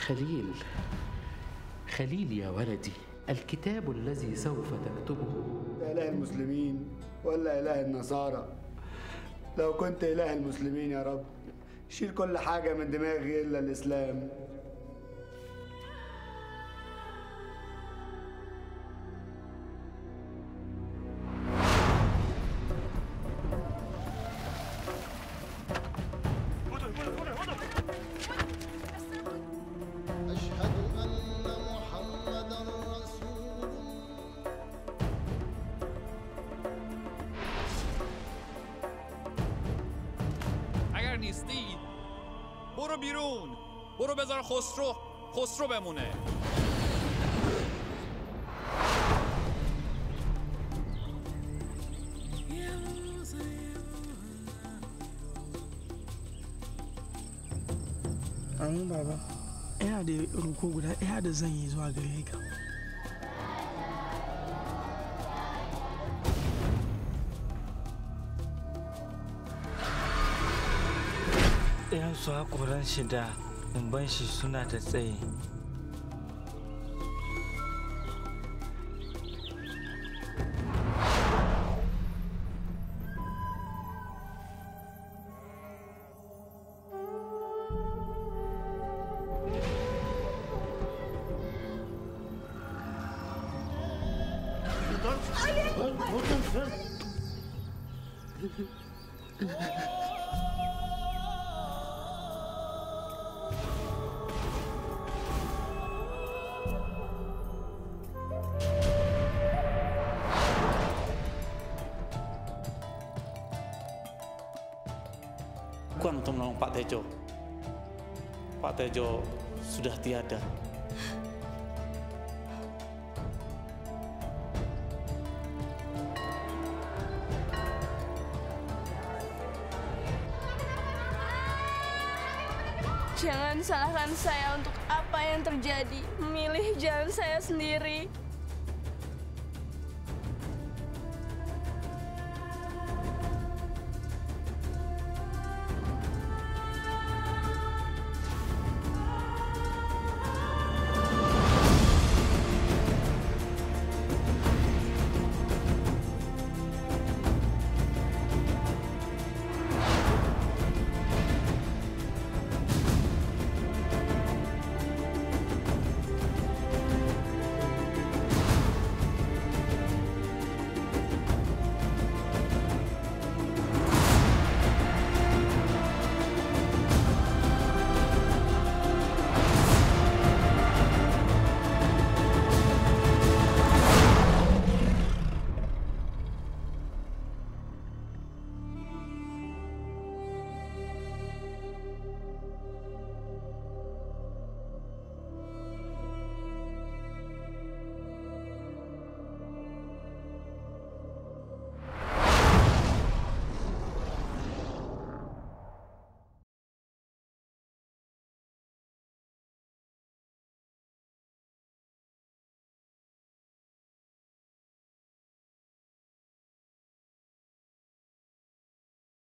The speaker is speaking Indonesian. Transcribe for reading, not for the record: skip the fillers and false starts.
خليل، خليل يا ولدي، الكتاب الذي سوف تكتبه إله المسلمين ولا إله النصارى؟ لو كنت إله المسلمين يا رب شيل كل حاجة من دماغي إلا الإسلام. اگر نیستی برو بیرون، برو بذار خسرو بمونه. Amin baba, ina da roƙo guda ɗaya da zan yi zuwa gare ka. Ɗayan su haƙoran shi da kumban shi suna da tsaye. Bukan untuk menolong Pak Tejo. Pak Tejo sudah tiada. Jangan salahkan saya untuk apa yang terjadi. Memilih jalan saya sendiri.